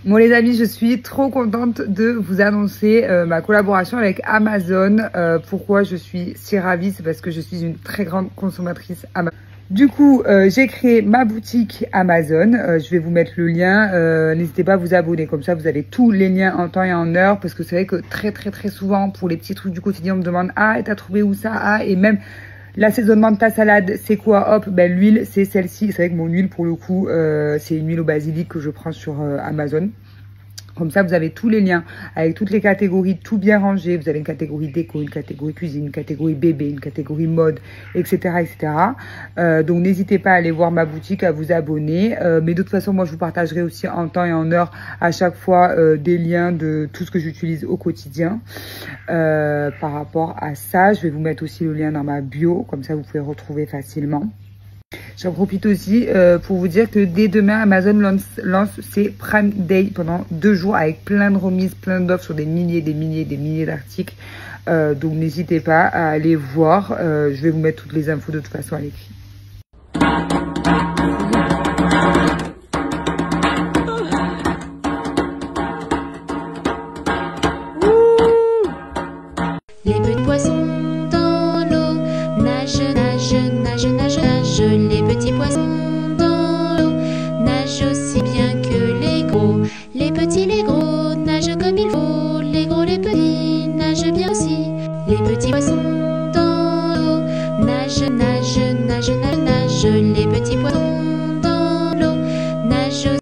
Bon les amis, je suis trop contente de vous annoncer ma collaboration avec Amazon. Pourquoi je suis si ravie? C'est parce que je suis une très grande consommatrice Amazon. Du coup, j'ai créé ma boutique Amazon. Je vais vous mettre le lien. N'hésitez pas à vous abonner. Comme ça, vous avez tous les liens en temps et en heure. Parce que c'est vrai que très souvent, pour les petits trucs du quotidien, on me demande « Ah, et t'as trouvé où ça? Ah ?» Et même l'assaisonnement de ta salade, c'est quoi? Hop, ben l'huile, c'est celle-ci. C'est vrai que mon huile, pour le coup, c'est une huile au basilic que je prends sur Amazon. Comme ça, vous avez tous les liens avec toutes les catégories, tout bien rangé. Vous avez une catégorie déco, une catégorie cuisine, une catégorie bébé, une catégorie mode, etc. Donc, n'hésitez pas à aller voir ma boutique, à vous abonner. Mais de toute façon, moi, je vous partagerai aussi en temps et en heure à chaque fois des liens de tout ce que j'utilise au quotidien. Par rapport à ça, je vais vous mettre aussi le lien dans ma bio. Comme ça, vous pouvez retrouver facilement. J'en profite aussi pour vous dire que dès demain, Amazon lance ses Prime Day pendant 2 jours avec plein de remises, plein d'offres sur des milliers d'articles. Donc n'hésitez pas à aller voir. Je vais vous mettre toutes les infos de toute façon à l'écrit. Les petits poissons dans l'eau nagent, nagent, nagent, nagent, nagent. Les petits poissons dans l'eau nagent aussi bien que les gros. Les petits, les gros nagent comme il faut. Les gros, les petits nagent bien aussi. Les petits poissons dans l'eau nagent, nagent, nagent, nagent, nagent. Les petits poissons